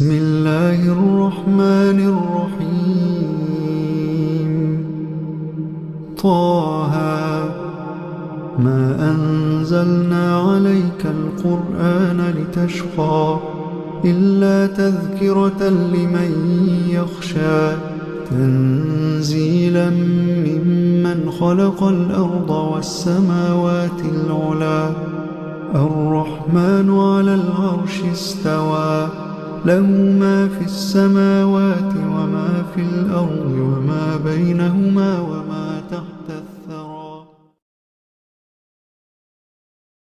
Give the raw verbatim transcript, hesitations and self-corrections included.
بسم الله الرحمن الرحيم. طه ما أنزلنا عليك القرآن لتشقى إلا تذكرة لمن يخشى تنزيلا ممن خلق الأرض والسماوات العلى الرحمن على العرش استوى له ما في السماوات وما في الأرض وما بينهما وما تحت